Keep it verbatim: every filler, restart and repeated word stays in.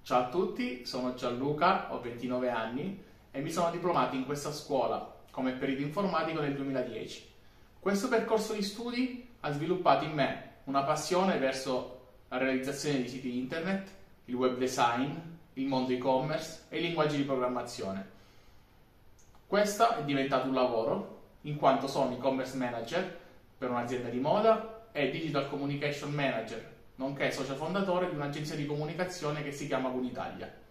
Ciao a tutti, sono Gianluca, ho ventinove anni e mi sono diplomato in questa scuola come perito informatico nel duemiladieci. Questo percorso di studi ha sviluppato in me una passione verso la realizzazione di siti internet, il web design, il mondo e-commerce e i linguaggi di programmazione. Questo è diventato un lavoro in quanto sono e-commerce manager per un'azienda di moda e digital communication manager, nonché socio fondatore di un'agenzia di comunicazione che si chiama Unitalia.